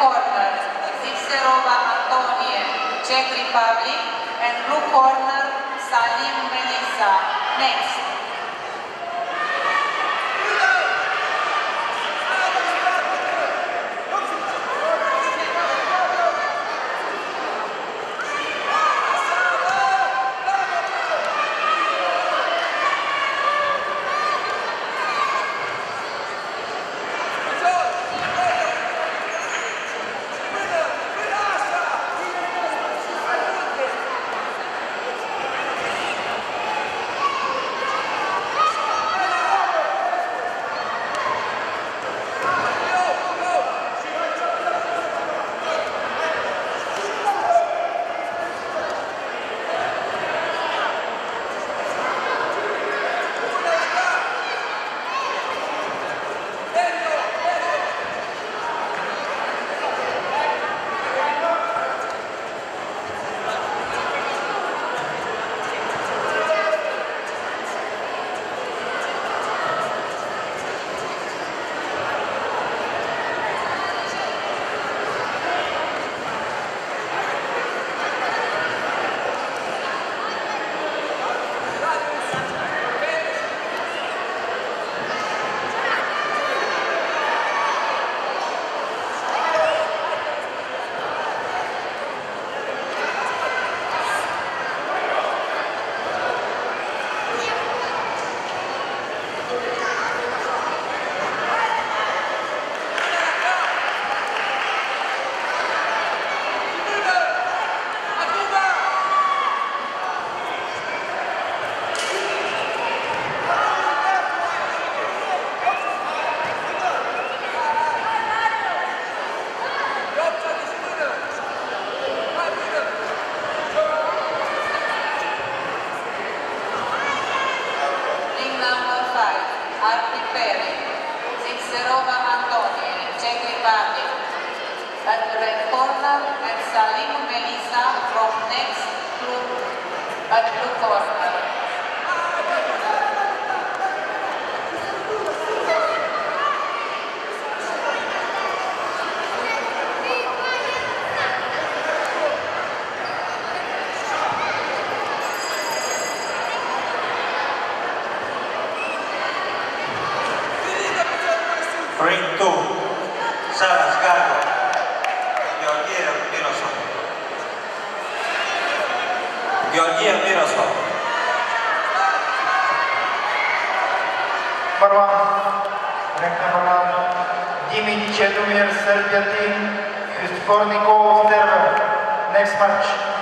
corner, Zipserova Antonie, Czech Republic, and blue corner, Salim Melissa. Next. Are preparing. Zipserova Antonie, Czech Republic. At the red corner, and Salim Melissa from next blue, at blue corner. Ring 2, Salas Gargo, Georgiev Mirosov. Georgiev Mirosov. Number 1, rank number 1, Dimic Chedomir, Serbia team, Kristofornikov, Terver. Next match.